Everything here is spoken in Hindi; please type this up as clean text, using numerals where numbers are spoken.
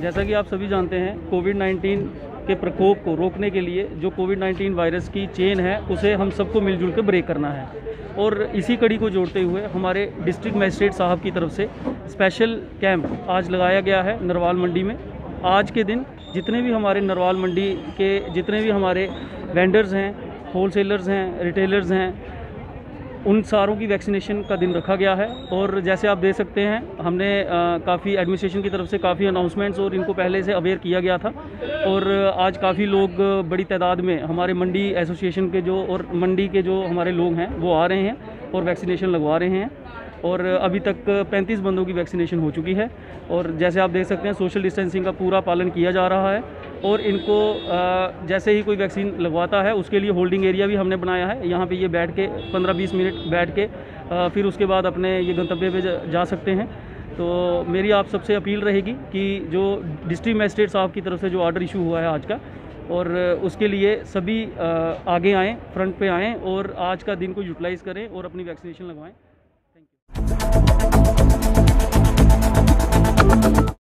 जैसा कि आप सभी जानते हैं, कोविड-19 के प्रकोप को रोकने के लिए जो कोविड-19 वायरस की चेन है उसे हम सबको मिलजुल कर ब्रेक करना है। और इसी कड़ी को जोड़ते हुए हमारे डिस्ट्रिक्ट मजिस्ट्रेट साहब की तरफ से स्पेशल कैंप आज लगाया गया है नरवाल मंडी में। आज के दिन जितने भी हमारे नरवाल मंडी के जितने भी हमारे वेंडर्स हैं, होलसेलर्स हैं, रिटेलर्स हैं, उन सारों की वैक्सीनेशन का दिन रखा गया है। और जैसे आप देख सकते हैं, हमने काफ़ी एडमिनिस्ट्रेशन की तरफ से काफ़ी अनाउंसमेंट्स और इनको पहले से अवेयर किया गया था। और आज काफ़ी लोग बड़ी तादाद में हमारे मंडी एसोसिएशन के जो और मंडी के जो हमारे लोग हैं वो आ रहे हैं और वैक्सीनेशन लगवा रहे हैं। और अभी तक 35 बंदों की वैक्सीनेशन हो चुकी है। और जैसे आप देख सकते हैं, सोशल डिस्टेंसिंग का पूरा पालन किया जा रहा है। और इनको जैसे ही कोई वैक्सीन लगवाता है उसके लिए होल्डिंग एरिया भी हमने बनाया है। यहाँ पे ये बैठ के 15-20 मिनट बैठ के फिर उसके बाद अपने ये गंतव्य पे जा सकते हैं। तो मेरी आप सबसे अपील रहेगी कि जो डिस्ट्रिक्ट मजिस्ट्रेट साहब की तरफ से जो ऑर्डर इशू हुआ है आज का, और उसके लिए सभी आगे आएँ, फ्रंट पे आएँ और आज का दिन को यूटिलाइज़ करें और अपनी वैक्सीनेशन लगवाएँ। Thank you.